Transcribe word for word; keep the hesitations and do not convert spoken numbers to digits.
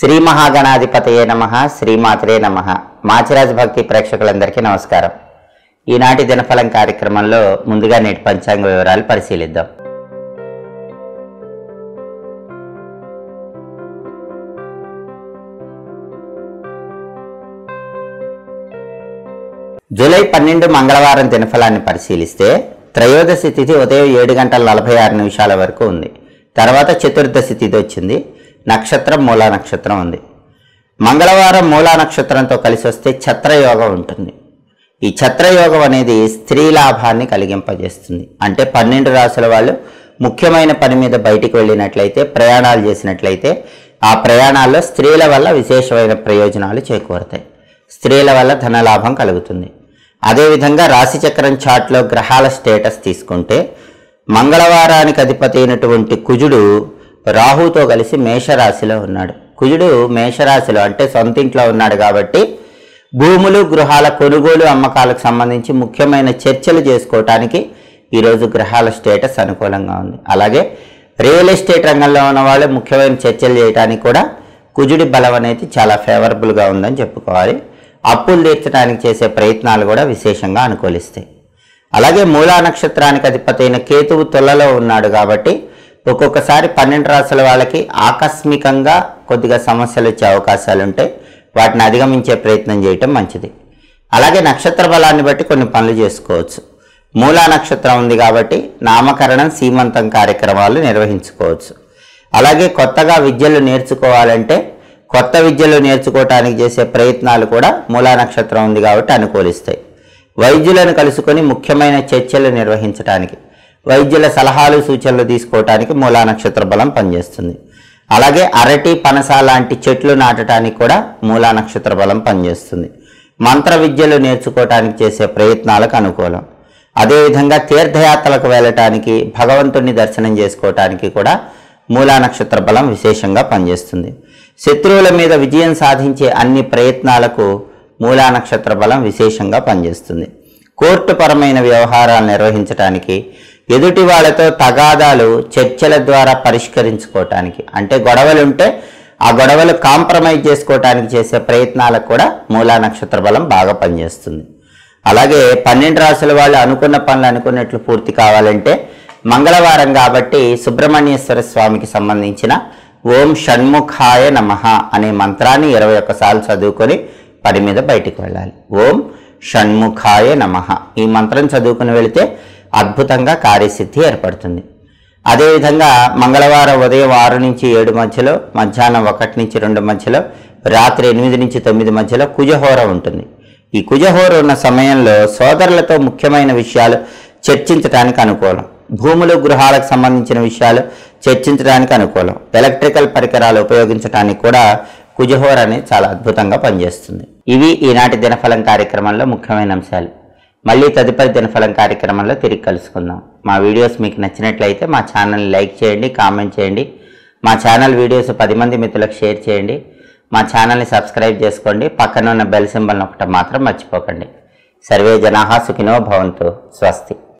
శ్రీ మహాగణాధిపతయే నమః శ్రీమాత్రే నమః మాచిరాజ్ భక్తి ప్రేక్షకులందరికీ నమస్కారం। ఈనాటి దినఫలం కార్యక్రమంలో ముందుగా నేటి పంచాంగ వివరాలు పరిశీలిద్దాం। జూలై పన్నెండు మంగళవారం దినఫలాన్ని పరిశీలిస్తే త్రయోదశి తిథి ఉదయం ఏడు గంటల నలభై ఆరు నిమిషాల వరకు ఉంది। తర్వాత చతుర్దశి తిథి వచ్చింది। నక్షత్రం మూలా నక్షత్రం ఉంది। మంగళవారం మూలా నక్షత్రంతో కలిసి వస్తే ఛత్రయోగం ఉంటుంది। ఈ ఛత్రయోగం అనేది స్త్రీ లాభాన్ని కలిగింపజేస్తుంది। అంటే పన్నెండు రాసుల వాళ్ళు ముఖ్యమైన పని మీద బయటికి వెళ్ళినట్లయితే, ప్రయాణాలు చేసినట్లయితే ఆ ప్రయాణాల్లో స్త్రీల వల్ల విశేషమైన ప్రయోజనాలు చేకూరుతాయి। స్త్రీల వల్ల ధనలాభం కలుగుతుంది। అదేవిధంగా రాశిచక్రం చార్ట్లో గ్రహాల స్టేటస్ తీసుకుంటే మంగళవారానికి అధిపతి అయినటువంటి కుజుడు రాహుతో కలిసి మేషరాశిలో ఉన్నాడు। కుజుడు మేషరాశిలో అంటే సొంత ఇంట్లో ఉన్నాడు కాబట్టి భూములు గృహాల కొనుగోలు అమ్మకాలకు సంబంధించి ముఖ్యమైన చర్చలు చేసుకోవటానికి ఈరోజు గ్రహాల స్టేటస్ అనుకూలంగా ఉంది। అలాగే రియల్ ఎస్టేట్ రంగంలో ఉన్న వాళ్ళు ముఖ్యమైన చర్చలు చేయడానికి కూడా కుజుడి బలం అనేది చాలా ఫేవరబుల్గా ఉందని చెప్పుకోవాలి। అప్పులు తీర్చడానికి చేసే ప్రయత్నాలు కూడా విశేషంగా అనుకూలిస్తాయి। అలాగే మూలా నక్షత్రానికి అధిపతి అయిన కేతువు తులలో ఉన్నాడు కాబట్టి ఒక్కొక్కసారి పన్నెండు రాసుల వాళ్ళకి ఆకస్మికంగా కొద్దిగా సమస్యలు వచ్చే అవకాశాలు ఉంటాయి। వాటిని అధిగమించే ప్రయత్నం చేయటం మంచిది। అలాగే నక్షత్ర బలాన్ని బట్టి కొన్ని పనులు చేసుకోవచ్చు। మూలా నక్షత్రం ఉంది కాబట్టి నామకరణం సీమంతం కార్యక్రమాలు నిర్వహించుకోవచ్చు। అలాగే కొత్తగా విద్యలు నేర్చుకోవాలంటే కొత్త విద్యలు నేర్చుకోవటానికి చేసే ప్రయత్నాలు కూడా మూలా నక్షత్రం ఉంది కాబట్టి అనుకూలిస్తాయి। వైద్యులను కలుసుకొని ముఖ్యమైన చర్చలు నిర్వహించడానికి, వైద్యుల సలహాలు సూచనలు తీసుకోవటానికి మూలా నక్షత్ర బలం పనిచేస్తుంది। అలాగే అరటి పనస లాంటి చెట్లు నాటడానికి కూడా మూలా నక్షత్ర బలం పనిచేస్తుంది। మంత్ర విద్యలు నేర్చుకోవటానికి చేసే ప్రయత్నాలకు అనుకూలం। అదేవిధంగా తీర్థయాత్రలకు వెళ్ళటానికి, భగవంతుడిని దర్శనం చేసుకోవటానికి కూడా మూలా నక్షత్ర బలం విశేషంగా పనిచేస్తుంది। శత్రువుల మీద విజయం సాధించే అన్ని ప్రయత్నాలకు మూలా నక్షత్ర బలం విశేషంగా పనిచేస్తుంది। కోర్టు పరమైన వ్యవహారాలు నిర్వహించడానికి, ఎదుటి వాళ్ళతో తగాదాలు చర్చల ద్వారా పరిష్కరించుకోవటానికి, అంటే గొడవలు ఉంటే ఆ గొడవలు కాంప్రమైజ్ చేసుకోవటానికి చేసే ప్రయత్నాలకు కూడా మూలా నక్షత్ర బలం బాగా పనిచేస్తుంది। అలాగే పన్నెండు రాసుల వాళ్ళు అనుకున్న పనులు అనుకున్నట్లు పూర్తి కావాలంటే మంగళవారం కాబట్టి సుబ్రహ్మణ్యేశ్వర స్వామికి సంబంధించిన ఓం షణ్ముఖాయ నమః అనే మంత్రాన్ని ఇరవై ఒక్కసార్లు చదువుకొని పని మీద బయటికి వెళ్ళాలి। ఓం షణ్ముఖాయ నమః ఈ మంత్రం చదువుకుని వెళితే అద్భుతంగా కార్యసిద్ధి ఏర్పడుతుంది। అదేవిధంగా మంగళవారం ఉదయం ఆరు నుంచి ఏడు మధ్యలో, మధ్యాహ్నం ఒకటి నుంచి రెండు మధ్యలో, రాత్రి ఎనిమిది నుంచి తొమ్మిది మధ్యలో కుజహోర ఉంటుంది। ఈ కుజహోర ఉన్న సమయంలో సోదరులతో ముఖ్యమైన విషయాలు చర్చించడానికి అనుకూలం। భూములు గృహాలకు సంబంధించిన విషయాలు చర్చించడానికి అనుకూలం। ఎలక్ట్రికల్ పరికరాలు ఉపయోగించడానికి కూడా కుజహోర అనేది చాలా అద్భుతంగా పనిచేస్తుంది। ఇవి ఈనాటి దినఫలం కార్యక్రమంలో ముఖ్యమైన అంశాలు। మళ్ళీ తదుపరి దినఫలం కార్యక్రమంలో తిరిగి కలుసుకుందాం। మా వీడియోస్ మీకు నచ్చినట్లయితే మా ఛానల్ని లైక్ చేయండి, కామెంట్ చేయండి। మా ఛానల్ వీడియోస్ పది మంది మిత్రులకు షేర్ చేయండి। మా ఛానల్ని సబ్స్క్రైబ్ చేసుకోండి। పక్కన ఉన్న బెల్ సింబల్ నొక్కటం మాత్రం మర్చిపోకండి। సర్వే జనాః సుఖినో భవంతు। స్వస్తి।